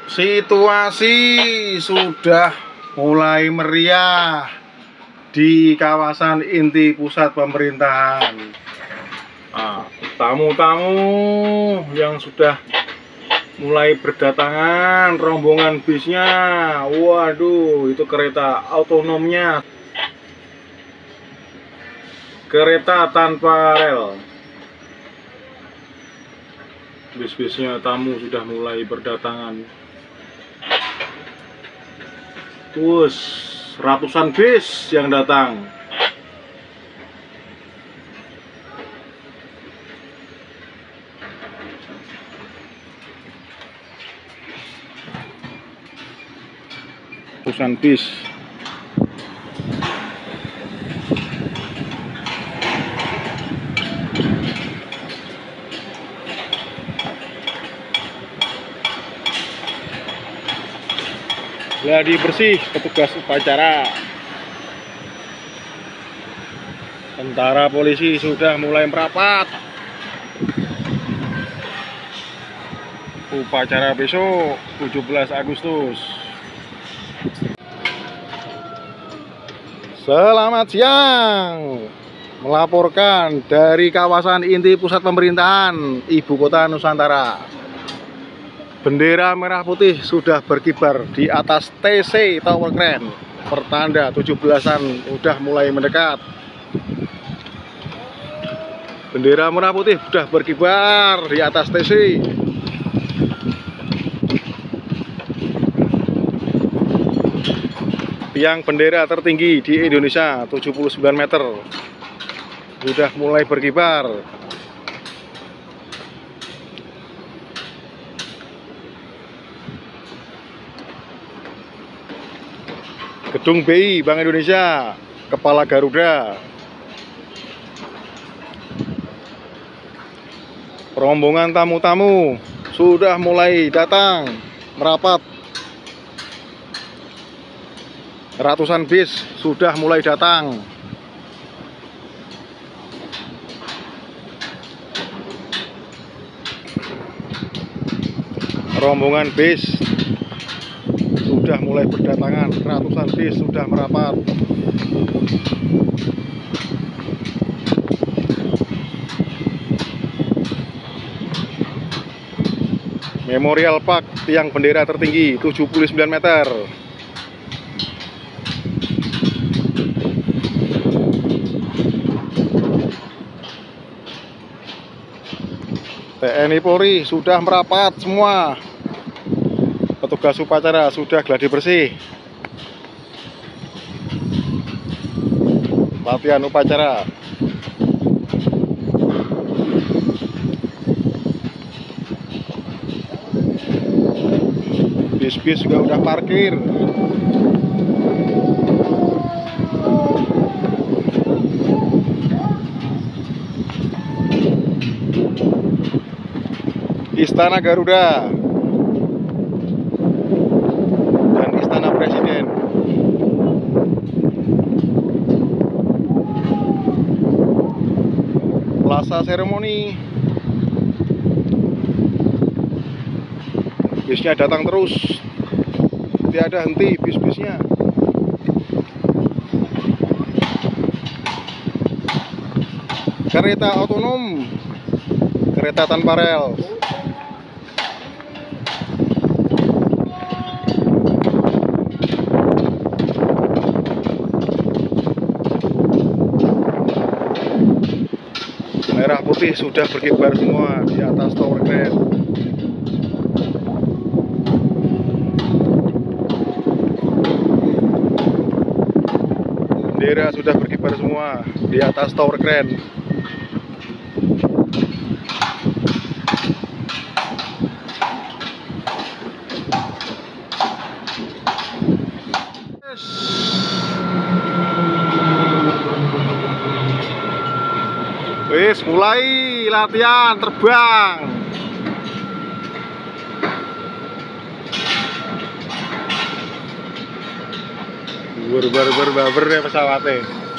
Situasi sudah mulai meriah di kawasan inti pusat pemerintahan. Tamu-tamu yang sudah mulai berdatangan, rombongan bisnya. Waduh, itu kereta autonomnya, kereta tanpa rel. Bis-bisnya tamu sudah mulai berdatangan. Terus ratusan bis yang datang. Ratusan bis. Gladi bersih petugas upacara. Tentara polisi sudah mulai merapat. Upacara besok 17 Agustus. Selamat siang. Melaporkan dari kawasan inti pusat pemerintahan Ibu Kota Nusantara. Bendera merah putih sudah berkibar di atas TC Tower Crane. Pertanda 17-an sudah mulai mendekat. Bendera merah putih sudah berkibar di atas TC. Tiang bendera tertinggi di Indonesia 79 meter sudah mulai berkibar. Gedung BI Bank Indonesia, Kepala Garuda. Rombongan tamu-tamu sudah mulai datang, merapat. Ratusan bis sudah mulai datang. Rombongan bis sudah mulai berdatangan, ratusan bis sudah merapat. Memorial Park, tiang bendera tertinggi 79 meter. TNI Polri sudah merapat semua. Petugas upacara sudah gladi bersih. Latihan upacara. Bis-bis juga udah parkir. Istana Garuda dan Istana Presiden. Plaza Seremoni. Bisnya datang terus, tiada henti bis-bisnya. Kereta otonom, kereta tanpa rel. Merah putih sudah berkibar semua di atas Tower Crane. Bendera sudah berkibar semua di atas Tower Crane. Wis mulai latihan terbang. Ber ya pesawatnya.